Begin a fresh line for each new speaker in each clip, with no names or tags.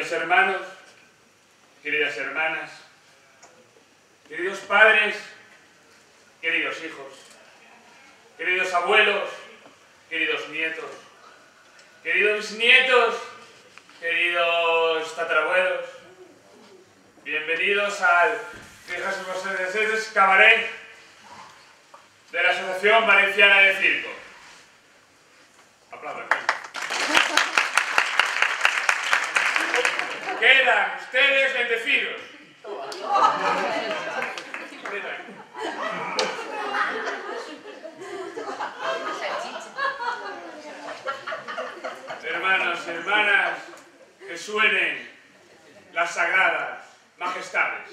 Queridos hermanos, queridas hermanas, queridos padres, queridos hijos, queridos abuelos, queridos nietos, queridos bisnietos, queridos tatarabuelos, bienvenidos al 36º Cabaret de la Asociación Valenciana de Circo. Aplaudan. Quedan ustedes bendecidos. Hermanos, hermanas, que suenen las sagradas majestades.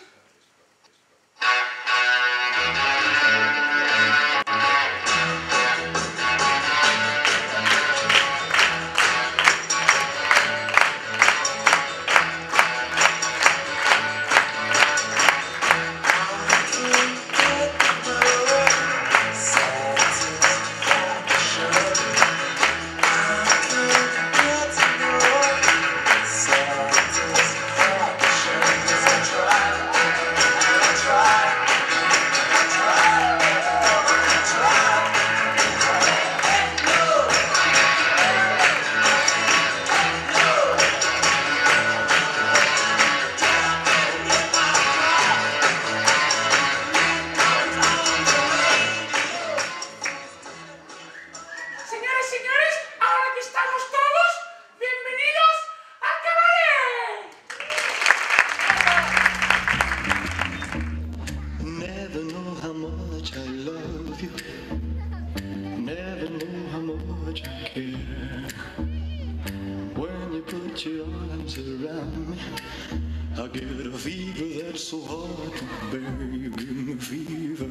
Your arms around me, I get a fever that's so hard to bear. You give me fever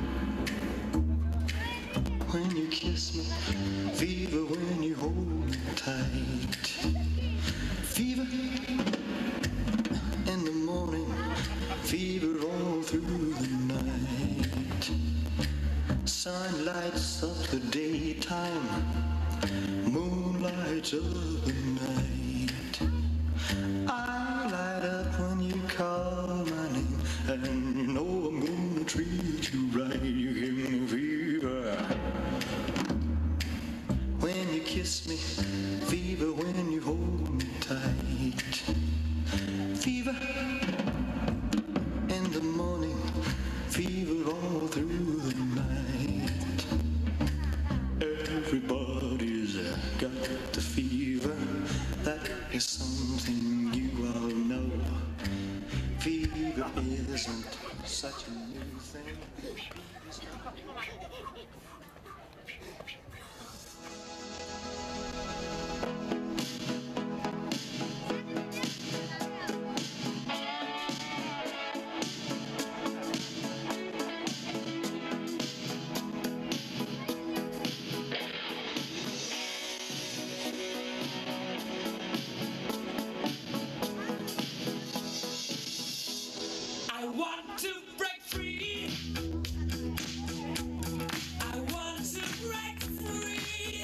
when you kiss me, fever when you hold me tight, fever in the morning, fever all through the night. Sun lights up the daytime, moon lights up the night. I light up when you call my name, and you know I'm gonna treat you right. You give me fever when you kiss me, fever when you hold me tight, fever in the morning, fever all through the night. Everybody's got the fever, that is something you all know. Fever isn't such a new thing.
I want to break free. I want to break free.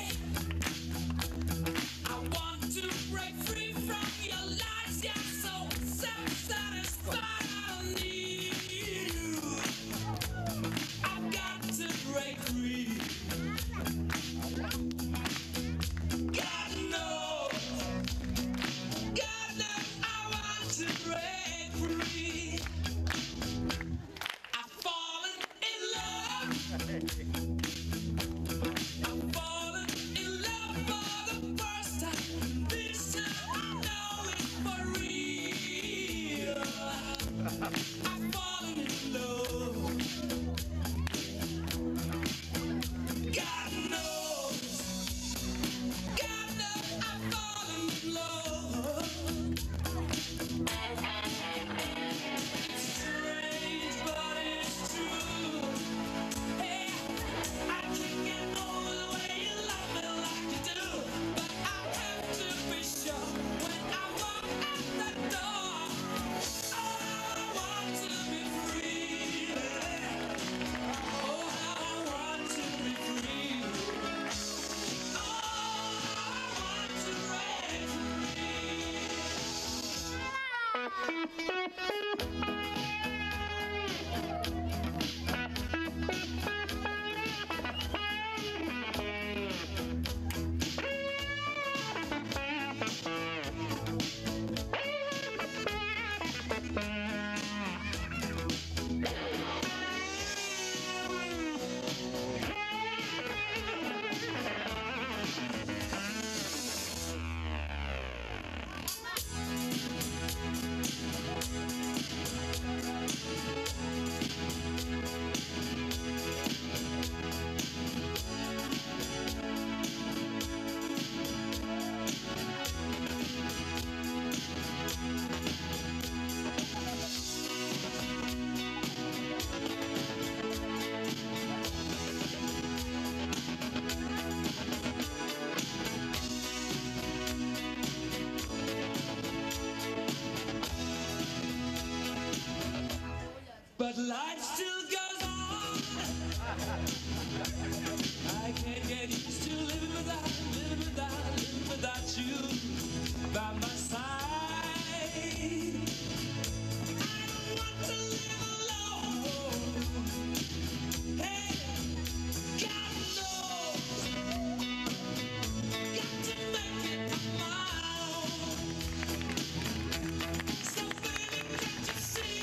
I want to break free from your lies. You're so self-satisfied. I need you. I've got to break free. God knows. God knows I want to break free. But life still goes on. I can't get used to living without you by my side. I don't want to live alone. Hey, God knows, got to make it on my own. So baby, can't you see?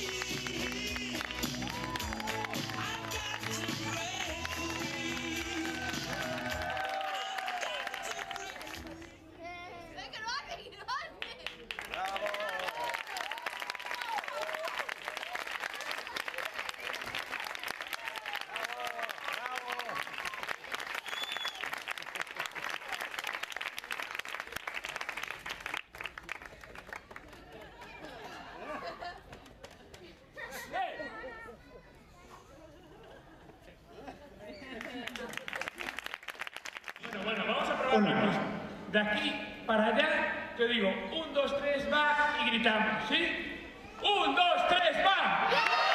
Bueno, vamos a probar una cosa. De aquí para allá, te digo, 1, 2, 3, va y gritamos, ¿sí? 1, 2, 3, va.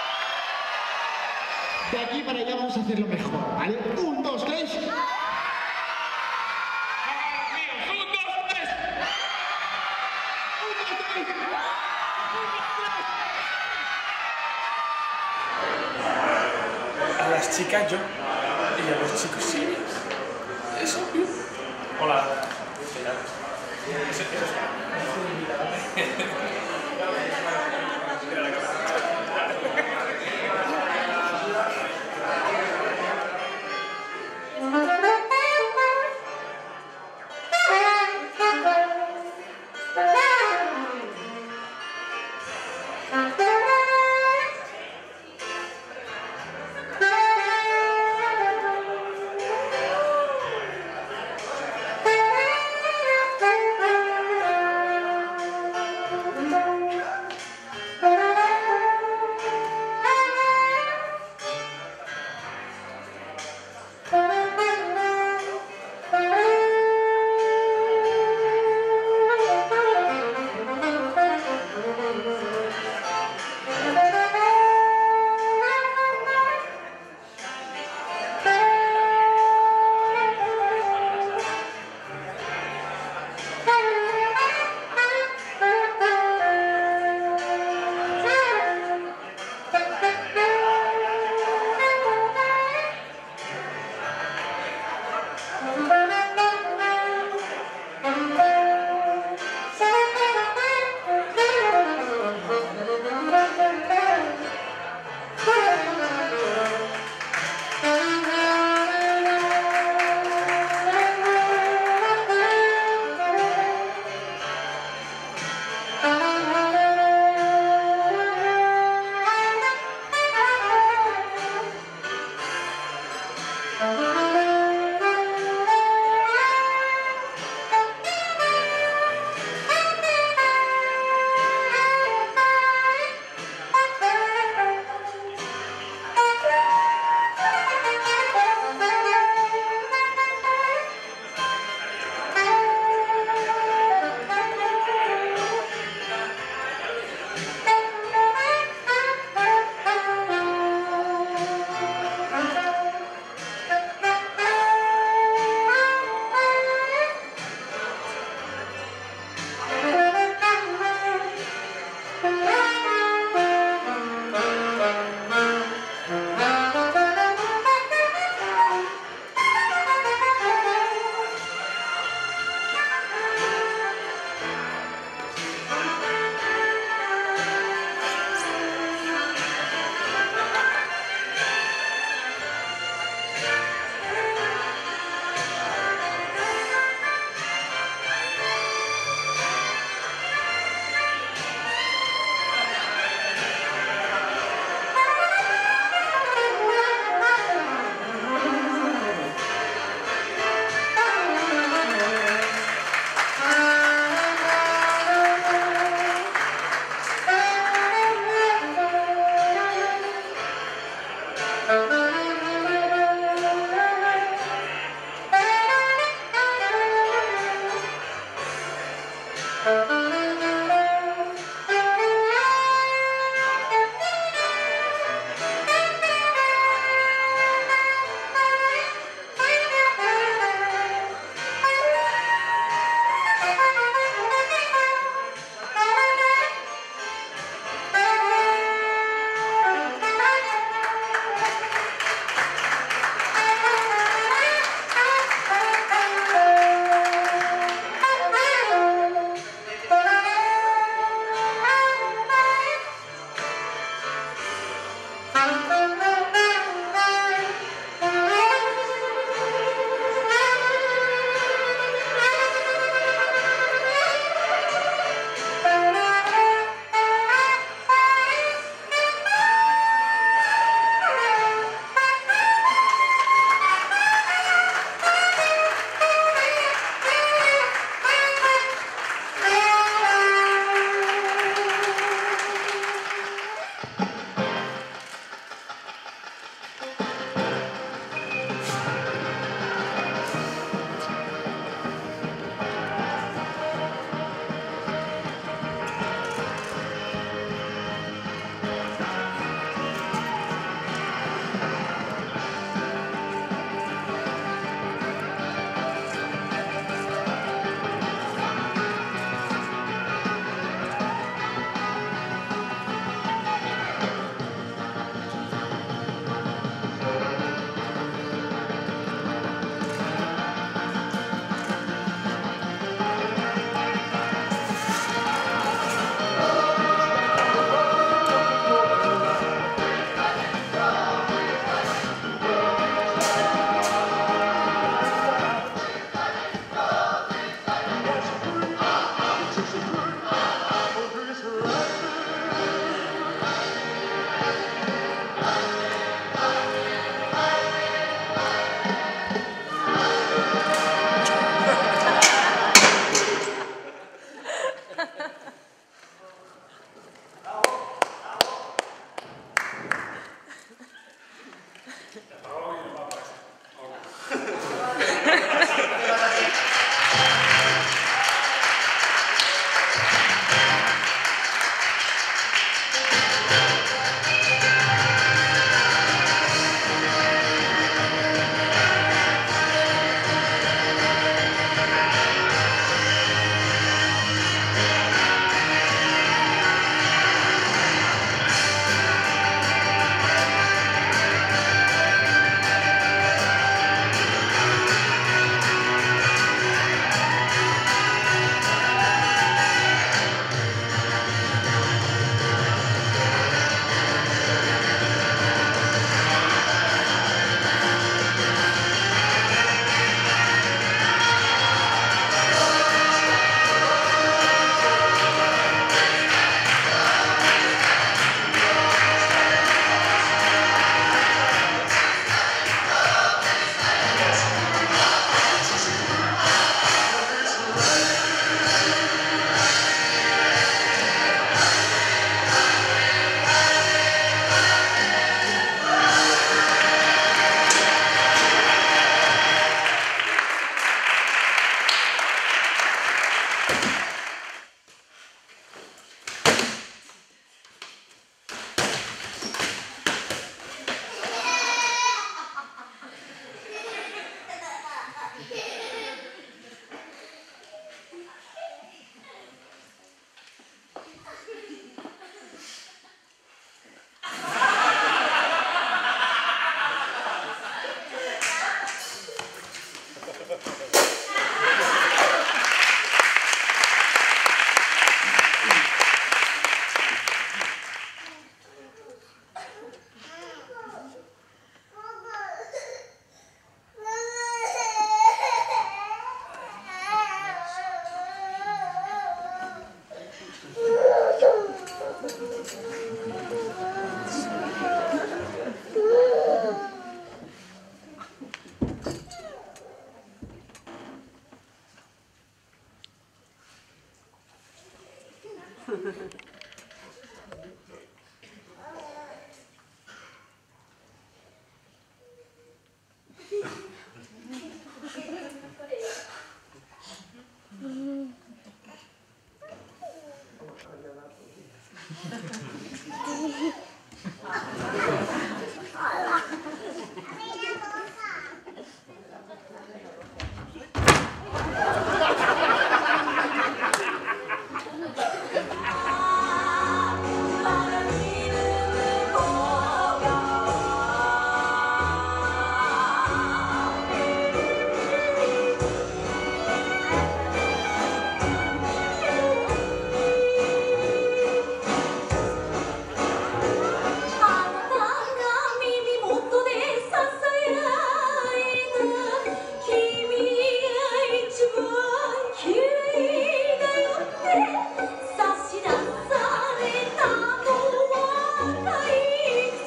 De aquí para allá vamos a hacerlo mejor, ¿vale? 1, 2, 3.
1, 2, 3.
A las chicas yo y a los chicos sí. Es obvio. Hola.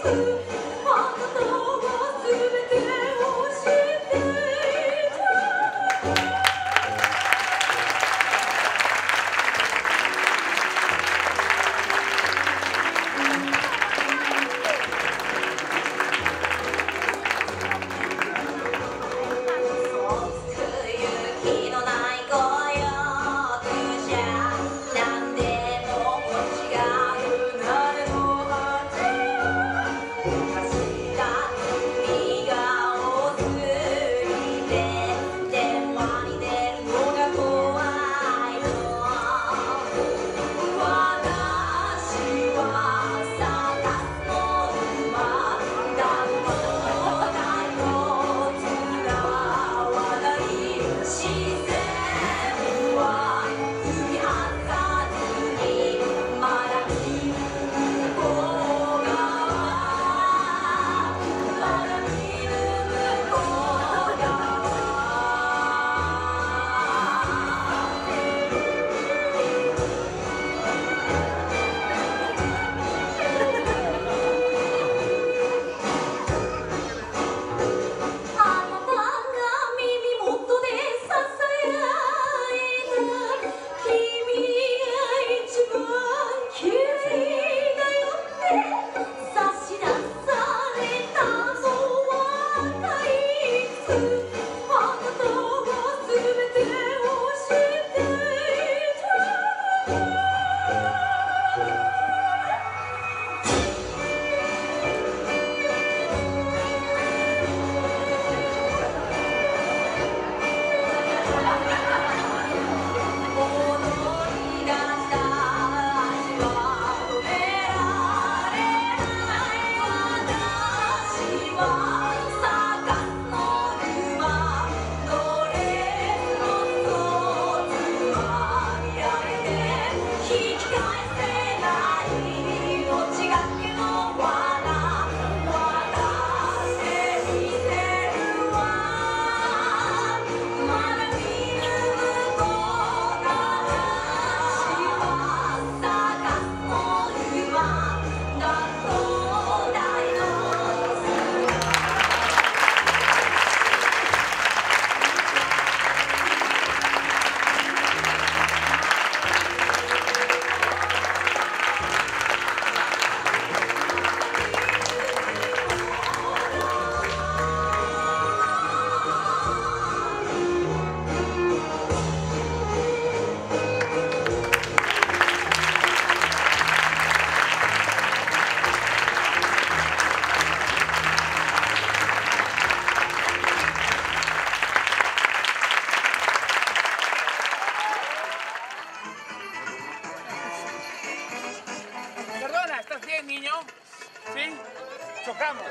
Chocamos.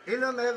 y no me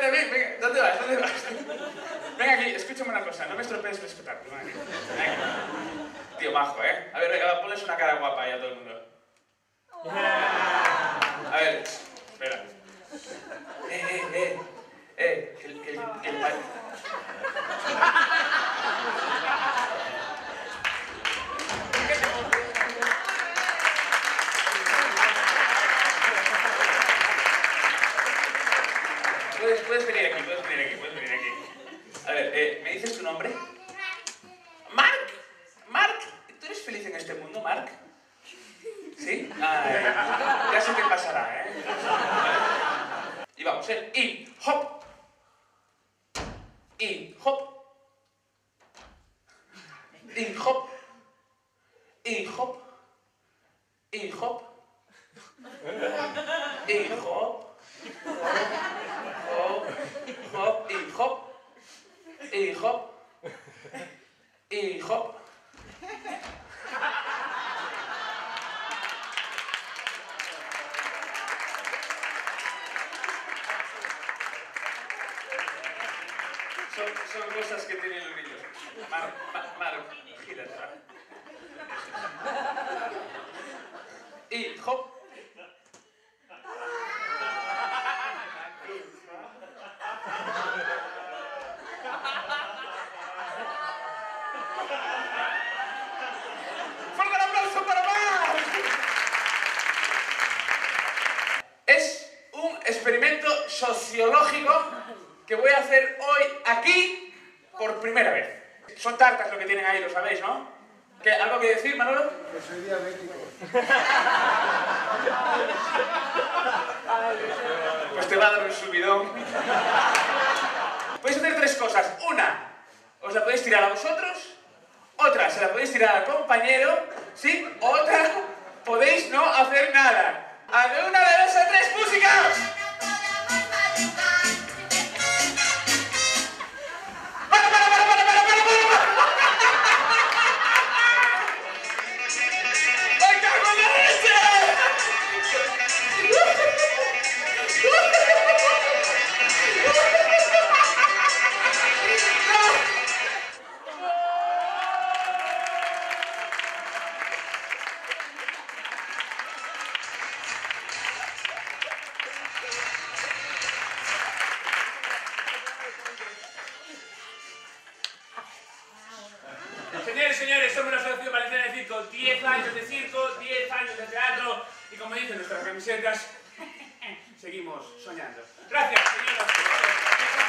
delante de mí. Venga, ¿dónde vas? ¿Dónde vas? Venga aquí, escúchame una cosa, no me estropees el espectáculo. Venga aquí. Venga. Tío majo, ¿eh? A ver, venga, ponles una cara guapa ahí a todo el mundo. A ver, espera. Que el padre... Puedes venir aquí, puedes venir aquí, puedes venir aquí. A ver, ¿me dices tu nombre? ¡Marc! ¡Marc! ¿Tú eres feliz en este mundo, Marc? ¿Sí? Ay, ya sé qué pasará, ¿eh? Y vamos, y hop. Y hop. Y hop. Y hop. Y hop. Y hop. Hop, hop, y hop, y hop, y hop. Son cosas que tienen los niños. Mar, gírate. Y hop. ¡Fuerte el aplauso para Mar! Es un experimento sociológico que voy a hacer hoy aquí por primera vez. Son tartas lo que tienen ahí, lo sabéis, ¿no? ¿Algo que decir, Manolo?
Que soy diabético.
Pues te va a dar un subidón. Podéis hacer tres cosas. Una, os la podéis tirar a vosotros. Otra, se la podéis tirar al compañero. ¿Sí? Otra, podéis no hacer nada. A de una, de dos, a tres, ¡músicas! Señores, somos la Asociación Valenciana de Circo, 10 años de circo, 10 años de teatro y como dicen nuestras camisetas, seguimos soñando. Gracias, señoras.